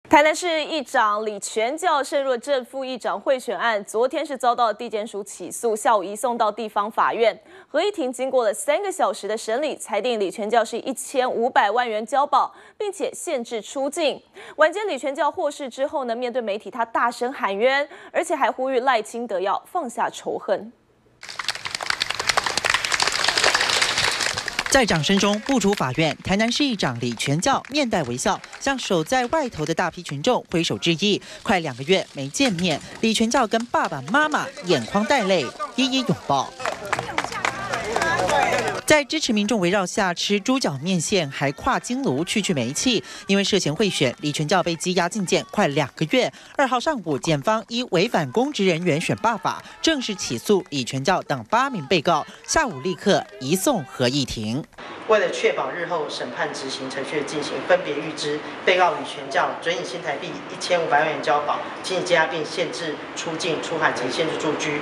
台南市议长李全教涉入正副议长贿选案，昨天是遭到地检署起诉，下午移送到地方法院。合议庭经过了3个小时的审理，裁定李全教是1500万元交保，并且限制出境。晚间李全教获释之后呢，面对媒体他大声喊冤，而且还呼吁赖清德要放下仇恨。 在掌声中步出法院，台南市议长李全教面带微笑，向守在外头的大批群众挥手致意。快2个月没见面，李全教跟爸爸妈妈眼眶带泪，一一拥抱。 在支持民众围绕下吃猪脚面线，还跨金炉去煤气。因为涉嫌贿选，李全教被羁押禁见快2个月。2号上午，检方依违反公职人员选罢法，正式起诉李全教等8名被告。下午立刻移送合议庭。 为了确保日后审判执行程序的进行，分别预知被告李全教准以新台币1500万元交保，经羁押并限制出境、出海及限制住居。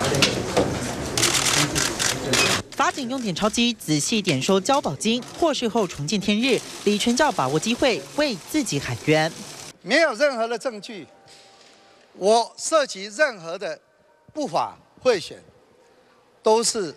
法警用点钞机仔细点收交保金，获释后重见天日。李全教把握机会为自己喊冤， 没有任何的证据，我涉及任何的不法贿选，都是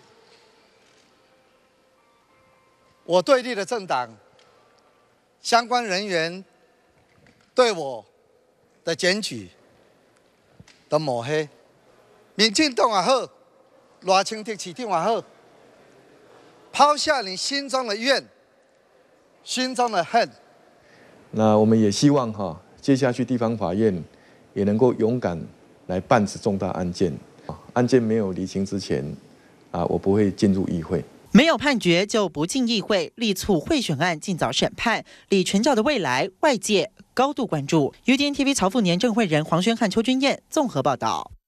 我对立的政党相关人员对我的检举的抹黑。民进党也好，赖清德市长也好。 抛下你心中的怨，心中的恨。 那我们也希望接下去地方法院也能够勇敢来办此重大案件。案件没有厘清之前，我不会进入议会。 没有判决就不进议会，力促贿选案尽早审判。李全教的未来，外界高度关注。UDN TV 曹富年、郑慧仁、黄宣汉、邱君燕综合报道。